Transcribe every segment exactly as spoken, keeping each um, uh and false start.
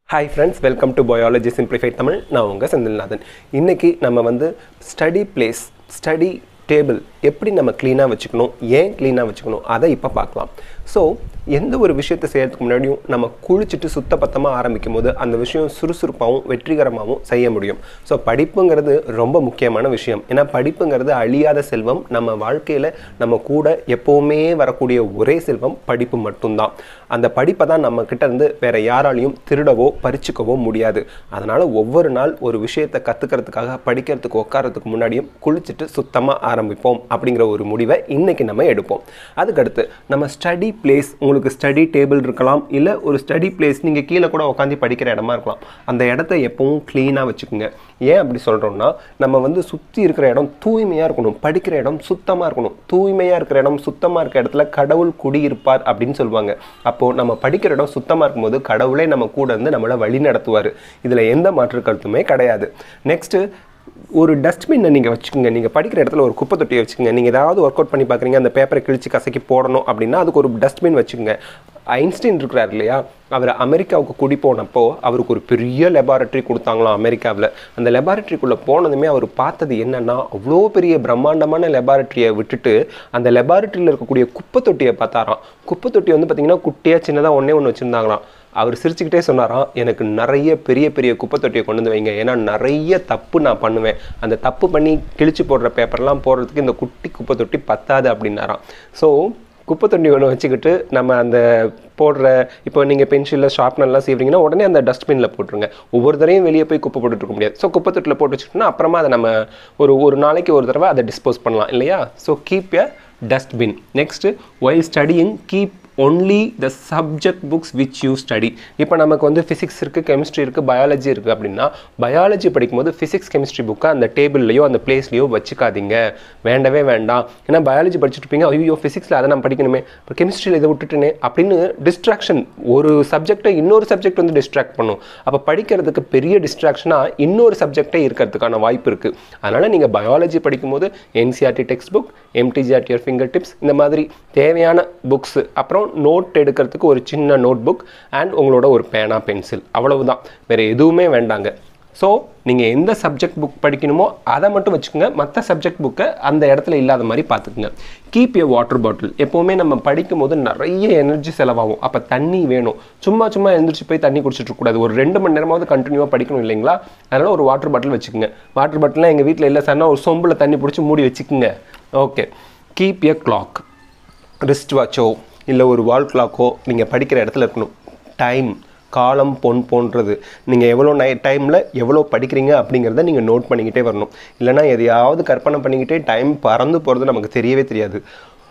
Hi friends, welcome to Biology Simplified Tamil. நான் உங்க செந்தில்நாதன். இன்னைக்கு நம்ம வந்து ஸ்டடி பிளேஸ், ஸ்டடி டேபிள் எப்படி நம்ம க்ளீனா வச்சுக்கணும், ஏன் க்ளீனா வச்சுக்கணும் அதை இப்போ பார்க்கலாம். ஸோ எந்த ஒரு விஷயத்தை செய்யறதுக்கு முன்னாடியும் நம்ம குளிச்சுட்டு சுத்தபத்தமாக ஆரம்பிக்கும் போது அந்த விஷயம் சுறுசுறுப்பாகவும் வெற்றிகரமாகவும் செய்ய முடியும். ஸோ படிப்புங்கிறது ரொம்ப முக்கியமான விஷயம். ஏன்னா படிப்புங்கிறது அழியாத செல்வம். நம்ம வாழ்க்கையில் நம்ம கூட எப்போவுமே வரக்கூடிய ஒரே செல்வம் படிப்பு மட்டும்தான். அந்த படிப்பை தான் நம்ம கிட்ட இருந்து வேற யாராலையும் திருடவோ பறிச்சுக்கவோ முடியாது. அதனால ஒவ்வொரு நாள் ஒரு விஷயத்தை கற்றுக்கிறதுக்காக படிக்கிறதுக்கு உட்காரத்துக்கு முன்னாடியும் குளிச்சுட்டு சுத்தமாக ஆரம்பிப்போம் அப்படிங்கிற ஒரு முடிவை இன்னைக்கு நம்ம எடுப்போம். அதுக்கடுத்து நம்ம ஸ்டடி பிளேஸ், உங்களுக்கு ஸ்டடி டேபிள் இருக்கலாம், இல்லை ஒரு ஸ்டடி பிளேஸ் நீங்கள் கீழே கூட உட்காந்து படிக்கிற இடமா இருக்கலாம். அந்த இடத்த எப்பவும் க்ளீனாக வச்சுக்கோங்க. ஏன் அப்படி சொல்கிறோம்னா, நம்ம வந்து சுற்றி இருக்கிற இடம் தூய்மையாக இருக்கணும், படிக்கிற இடம் சுத்தமாக இருக்கணும். தூய்மையாக இருக்கிற இடம், சுத்தமாக இருக்கிற இடத்துல கடவுள் குடியிருப்பார் அப்படின்னு சொல்லுவாங்க. அப்போது நம்ம படிக்கிற இடம் சுத்தமாக இருக்கும்போது கடவுளே நம்ம கூட இருந்து நம்மளை வழி நடத்துவார். இதில் எந்த மாற்று கருத்துமே கிடையாது. நெக்ஸ்ட்டு ஒரு டஸ்ட்பின்னை நீங்கள் வச்சுக்கோங்க. நீங்கள் படிக்கிற இடத்துல ஒரு குப்பை தொட்டியை வச்சுக்கோங்க. நீங்கள் ஏதாவது ஒர்க் அவுட் பண்ணி பார்க்குறீங்க, அந்த பேப்பரை கிழிச்சு கசக்கி போடணும் அப்படின்னா அதுக்கு ஒரு டஸ்ட்பின் வச்சுக்கோங்க. ஐன்ஸ்டீன் இருக்கிறார் இல்லையா, அவர் அமெரிக்காவுக்கு குடி போனப்போ அவருக்கு ஒரு பெரிய லெபார்ட்ரி கொடுத்தாங்களாம் அமெரிக்காவில். அந்த லெபார்ட்ரிக்குள்ளே போனதுமே அவர் பார்த்தது என்னென்னா, அவ்வளோ பெரிய பிரம்மாண்டமான லெபார்ட்ரியை விட்டுட்டு அந்த லெபார்ட்ரியில் இருக்கக்கூடிய குப்பை தொட்டியை பார்த்தாராம். குப்பை தொட்டி வந்து பார்த்திங்கன்னா குட்டியாக சின்னதாக ஒன்றே ஒன்று வச்சுருந்தாங்களாம். அவர் சிரிச்சுக்கிட்டே சொன்னாராம், எனக்கு நிறைய பெரிய பெரிய குப்பை தொட்டியை கொண்டு வந்து வைங்க, ஏன்னா நிறைய தப்பு நான் பண்ணுவேன், அந்த தப்பு பண்ணி கிழிச்சு போடுற பேப்பர்லாம் போடுறதுக்கு இந்த குட்டி குப்பை தொட்டி பத்தாது அப்படின்னாராம். ஸோ குப்பை தொட்டி ஒன்று வச்சுக்கிட்டு நம்ம அந்த போடுற, இப்போ நீங்கள் பென்சிலில் ஷார்ப்னர்லாம் செய்வீங்கன்னா உடனே அந்த டஸ்ட்பினில் போட்டுருங்க. ஒவ்வொரு தரையும் வெளியே போய் குப்பை போட்டுட்டு இருக்க முடியாது. ஸோ குப்பை தொட்டியில் போட்டு வச்சுக்கிட்டோம்னா அப்புறமா அதை நம்ம ஒரு ஒரு நாளைக்கு ஒரு தடவை அதை டிஸ்போஸ் பண்ணலாம் இல்லையா. So keep a dustbin. Next, while studying keep only the subject books which you study. இப்போ நமக்கு வந்து ஃபிசிக்ஸ் இருக்குது, கெமிஸ்ட்ரி இருக்குது, பயாலஜி இருக்குது அப்படின்னா பயாலஜி படிக்கும்போது ஃபிசிக்ஸ் கெமிஸ்ட்ரி புக்கை அந்த டேபிள்லையோ அந்த பிளேஸ்லையோ வச்சுக்காதீங்க, வேண்டவே வேண்டாம். ஏன்னா பயாலஜி படிச்சுட்டு இருப்பீங்க, ஐயோ ஃபிசிக்ஸில் அதை நான் படிக்கணுமே, இப்போ கெமிஸ்ட்ரியில் இதை விட்டுட்டுனே அப்படின்னு டிஸ்ட்ராக்ஷன், ஒரு சப்ஜெக்டை இன்னொரு சப்ஜெக்ட் வந்து டிஸ்ட்ராக்ட் பண்ணும். அப்போ படிக்கிறதுக்கு பெரிய டிஸ்ட்ராக்ஷனாக இன்னொரு சப்ஜெக்டே இருக்கிறதுக்கான வாய்ப்பு இருக்குது. அதனால் நீங்கள் பயாலஜி படிக்கும்போது NCERT textbook, MTG at your fingertips, இந்த மாதிரி தேவையான புக்ஸு, அப்புறம் நோட் எடுக்கிறதுக்கு ஒரு சின்ன நோட் புக் அண்ட் உங்களோட ஒரு பேனா பென்சில், அவ்வளவுதான், வேறு எதுவுமே வேண்டாங்க. ஸோ நீங்கள் எந்த சப்ஜெக்ட் புக் படிக்கணுமோ அதை மட்டும் வச்சுக்கோங்க, மற்ற சப்ஜெக்ட் புக்கை அந்த இடத்துல இல்லாத மாதிரி பார்த்துக்குங்க. Keep a water bottle. எப்போவுமே நம்ம படிக்கும் போது நிறைய எனர்ஜி செலவாகும், அப்போ தண்ணி வேணும். சும்மா சும்மா எழுந்திரிச்சு போய் தண்ணி குடிச்சிட்டு இருக்கக்கூடாது, ஒரு ரெண்டு மணி நேரமாவது கண்டினியூவாக படிக்கணும் இல்லைங்களா. அதனால் ஒரு வாட்டர் பாட்டில் வச்சுக்கோங்க. வாட்டர் பாட்டிலாம் எங்கள் வீட்டில் இல்லை சார்னா ஒரு சொம்பில் தண்ணி பிடிச்சி மூடி வச்சுக்கோங்க. Okay. Keep a clock, wrist வாட்சோ இல்லை ஒரு வால் கிளாக்கோ நீங்கள் படிக்கிற இடத்துல இருக்கணும். டைம், காலம் பொன் போன்றது. நீங்கள் எவ்வளோ நை டைமில் எவ்வளோ படிக்கிறீங்க அப்படிங்கிறத நீங்கள் நோட் பண்ணிக்கிட்டே வரணும். இல்லைனா எதையாவது கற்பனை பண்ணிக்கிட்டே டைம் பறந்து போகிறது நமக்கு தெரியவே தெரியாது.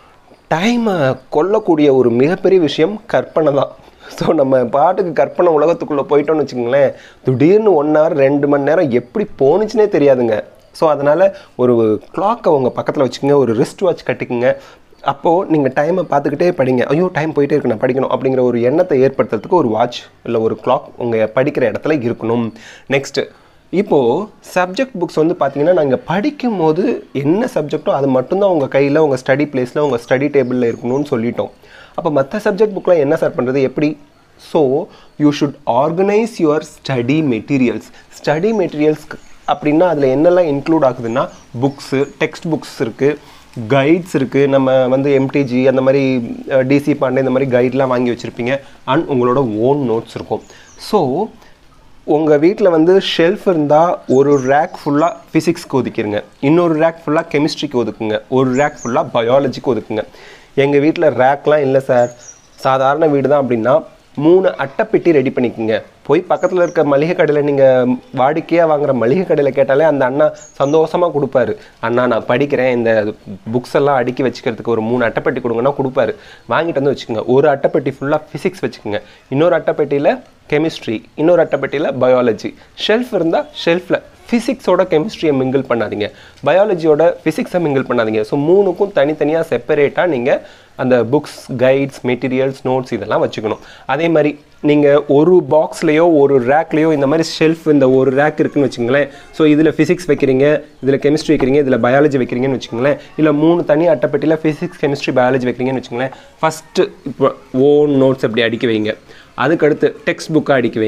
டைமை கொல்லக்கூடிய ஒரு மிகப்பெரிய விஷயம் கற்பனை தான். ஸோ நம்ம பாட்டுக்கு கற்பனை உலகத்துக்குள்ளே போயிட்டோன்னு வச்சுக்கோங்களேன், திடீர்னு ஒன் ஹவர் ரெண்டு மணி நேரம் எப்படி போணுச்சுனே தெரியாதுங்க. ஸோ அதனால் ஒரு கிளாக்கை உங்கள் பக்கத்தில் வச்சுக்கோங்க, ஒரு ரிஸ்ட் வாட்ச் கட்டிக்குங்க. அப்போது நீங்கள் டைமை பார்த்துக்கிட்டே படிங்க. ஐயோ டைம் போயிட்டே இருக்கு, நான் படிக்கணும் அப்படிங்கிற ஒரு எண்ணத்தை ஏற்படுத்துறதுக்கு ஒரு வாட்ச் இல்லை ஒரு கிளாக் உங்கள் படிக்கிற இடத்துல இருக்கணும். நெக்ஸ்ட்டு, இப்போது சப்ஜெக்ட் புக்ஸ் வந்து பார்த்தீங்கன்னா நாங்கள் படிக்கும் போது என்ன சப்ஜெக்டோ அது மட்டும்தான் உங்கள் கையில், உங்கள் ஸ்டடி பிளேஸில், உங்கள் ஸ்டடி டேபிளில் இருக்கணும்னு சொல்லிட்டோம். அப்போ மற்ற சப்ஜெக்ட் புக்கெலாம் என்ன சார் பண்ணுறது, எப்படி? So you should organize your study materials. Study materials அப்படின்னா அதில் என்னெல்லாம் இன்க்ளூட் ஆகுதுன்னா, புக்ஸு, டெக்ஸ்ட் புக்ஸ் இருக்குது, கைட்ஸ் இருக்குது. நம்ம வந்து எம்டிஜி அந்த மாதிரி டிசி பாண்டே இந்த மாதிரி கைட்லாம் வாங்கி வச்சுருப்பீங்க. அண்ட் உங்களோட ஓன் நோட்ஸ் இருக்கும். ஸோ உங்கள் வீட்டில் வந்து ஷெல்ஃப் இருந்தால் ஒரு ரேக் ஃபுல்லாக ஃபிசிக்ஸ்க்கு ஒதுக்கிடுங்க, இன்னொரு ரேக் ஃபுல்லாக கெமிஸ்ட்ரிக்கு ஒதுக்குங்க, ஒரு ரேக் ஃபுல்லாக பயாலஜிக்கு ஒதுக்குங்க. எங்கள் வீட்டில் ரேக்லாம் இல்லை சார், சாதாரண வீடு தான் அப்படின்னா மூணு அட்டைப்பெட்டி ரெடி பண்ணிக்கோங்க. போய் பக்கத்தில் இருக்க மளிகை கடையில் நீங்கள் வாடிக்கையாக வாங்குகிற மளிகை கடையில் கேட்டாலே அந்த அண்ணா சந்தோஷமாக கொடுப்பாரு. அண்ணா நான் படிக்கிறேன், இந்த புக்ஸ் எல்லாம் அடுக்கி வச்சுக்கிறதுக்கு ஒரு மூணு அட்டைப்பெட்டி கொடுங்கன்னா கொடுப்பாரு. வாங்கிட்டு வந்து வச்சுக்கோங்க. ஒரு அட்டைப்பெட்டி ஃபுல்லாக ஃபிசிக்ஸ் வச்சுக்கோங்க, இன்னொரு அட்டைப்பெட்டியில் கெமிஸ்ட்ரி, இன்னொரு அட்டைப்பெட்டியில் பயாலஜி. ஷெல்ஃப் இருந்தால் ஷெல்ஃபில் ஃபிசிக்ஸோட கெமிஸ்ட்ரியை மிங்கிள் பண்ணாதீங்க, பயாலஜியோட ஃபிசிக்ஸை மிங்கிள் பண்ணாதீங்க. ஸோ மூணுக்கும் தனித்தனியாக செப்பரேட்டாக நீங்கள் அந்த புக்ஸ், கைட்ஸ், மெட்டீரியல்ஸ், நோட்ஸ் இதெல்லாம் வச்சுக்கணும். அதே மாதிரி நீங்கள் ஒரு பாக்ஸ்லேயோ ஒரு ரேக்லேயோ இந்த மாதிரி ஷெல்ஃப், இந்த ஒரு ரேக் இருக்குன்னு வச்சுங்களேன். ஸோ இதில் ஃபிசிக்ஸ் வைக்கிறீங்க, இதில் கெமிஸ்ட்ரி வைக்கிறீங்க, இதில் பயாலஜி வைக்கிறீங்கன்னு வச்சுங்களேன். இல்லை மூணு தனி அட்டைப்பெட்டியில் ஃபிசிக்ஸ், கெமிஸ்ட்ரி, பயாலஜி வைக்கிறீங்கன்னு வச்சுங்களேன். ஃபஸ்ட்டு இப்போ ஓன் நோட்ஸ் அப்படி அடிக்க வைங்க. அதுக்கடுத்து டெக்ஸ்ட் புக்காக அடிக்க வைங்க.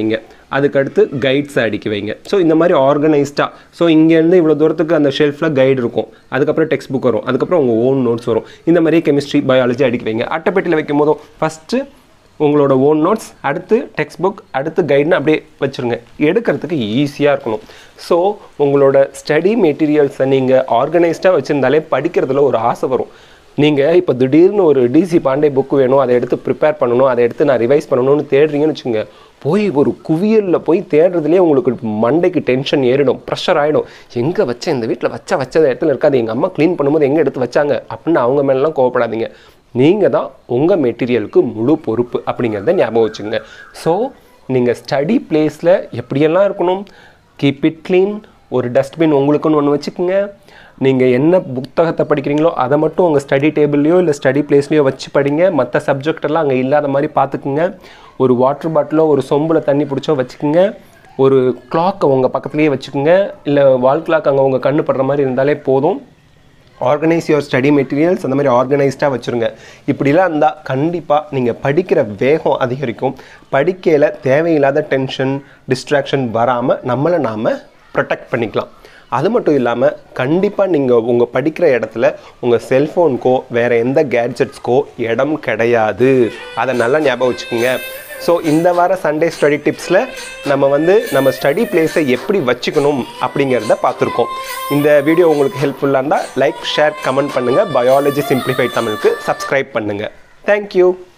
அதுக்கடுத்து கைட்ஸை அடுக்கி வைங்க. ஸோ இந்த மாதிரி ஆர்கனைஸ்டாக, ஸோ இங்கேருந்து இவ்வளோ தூரத்துக்கு அந்த ஷெல்ஃபில் கைடு இருக்கும், அதுக்கப்புறம் டெக்ஸ்ட் புக் வரும், அதுக்கப்புறம் உங்கள் ஓன் நோட்ஸ் வரும். இந்த மாதிரி கெமிஸ்ட்ரி பயாலஜி அடுக்கி வைங்க. அட்டைப்பெட்டியில் வைக்கும் போதும் ஃபஸ்ட்டு உங்களோட ஓன் நோட்ஸ், அடுத்து டெக்ஸ்ட் புக், அடுத்து கைடுன்னு அப்படியே வச்சுருங்க. எடுக்கிறதுக்கு ஈஸியாக இருக்கணும். ஸோ உங்களோட ஸ்டடி மெட்டீரியல்ஸை நீங்கள் ஆர்கனைஸ்டாக வச்சுருந்தாலே படிக்கிறதுல ஒரு ஆசை வரும். நீங்கள் இப்போ திடீர்னு ஒரு டிசி பாண்டே புக் வேணும், அதை எடுத்து ப்ரிப்பேர் பண்ணணும், அதை எடுத்து நான் ரிவைஸ் பண்ணணும்னு தேடுறீங்கன்னு வச்சுங்க, போய் ஒரு குவியலில் போய் தேடுறதுலேயே உங்களுக்கு மண்டைக்கு டென்ஷன் ஏறிடும், ப்ரெஷர் ஆகிடும். எங்கே வச்சேன், இந்த வீட்டில் வச்சா வச்ச இடத்துல இருக்காது, எங்கள் அம்மா க்ளீன் பண்ணும்போது எங்கே எடுத்து வச்சாங்க அப்படின்னு அவங்க மேலாம் கோவப்படாதீங்க. நீங்கள் தான் உங்கள் மெட்டீரியலுக்கு முழு பொறுப்பு அப்படிங்கிறத ஞாபகம் வச்சுங்க. ஸோ நீங்கள் ஸ்டடி பிளேஸில் எப்படியெல்லாம் இருக்கணும், கீப் இட் க்ளீன், ஒரு டஸ்ட்பின் உங்களுக்குன்னு ஒன்று வச்சுக்கோங்க. நீங்கள் என்ன புத்தகத்தை படிக்கிறீங்களோ அதை மட்டும் உங்கள் ஸ்டடி டேபிள்லையோ இல்லை ஸ்டடி பிளேஸ்லையோ வச்சு படிங்க. மற்ற சப்ஜெக்டெல்லாம் அங்கே இல்லாத மாதிரி பார்த்துக்குங்க. ஒரு வாட்டர் பாட்டிலோ ஒரு சொம்பில் தண்ணி பிடிச்சோ வச்சுக்கோங்க. ஒரு கிளாக்கை உங்கள் பக்கத்துலேயே வச்சுக்கோங்க, இல்லை வால் கிளாக் அங்கே உங்கள் கண்ணு படுற மாதிரி இருந்தாலே போதும். ஆர்கனைஸ் யுவர் ஸ்டடி மெட்டீரியல்ஸ் அந்த மாதிரி ஆர்கனைஸ்டாக வச்சுருங்க. இப்படிலாம் இருந்தால் கண்டிப்பாக நீங்கள் படிக்கிற வேகம் அதிகரிக்கும். படிக்கையில் தேவையில்லாத டென்ஷன் டிஸ்ட்ராக்ஷன் வராமல் நம்மளை நாம் ப்ரொடெக்ட் பண்ணிக்கலாம். அது மட்டும் இல்லாமல் கண்டிப்பாக நீங்கள் உங்கள் படிக்கிற இடத்துல உங்கள் செல்ஃபோனுக்கோ வேறு எந்த கேட்ஜெட்ஸ்க்கோ இடம் கிடையாது. அதை நல்லா ஞாபகம் வச்சுக்கோங்க. ஸோ இந்த வார சண்டே ஸ்டடி டிப்ஸில் நம்ம வந்து நம்ம ஸ்டடி பிளேஸை எப்படி வச்சுக்கணும் அப்படிங்கிறத பார்த்துருக்கோம். இந்த வீடியோ உங்களுக்கு ஹெல்ப்ஃபுல்லாக இருந்தால் லைக், ஷேர், கமெண்ட் பண்ணுங்கள். பயாலஜி சிம்பிளிஃபைட் தமிழுக்கு சப்ஸ்கிரைப் பண்ணுங்கள். தேங்க்யூ.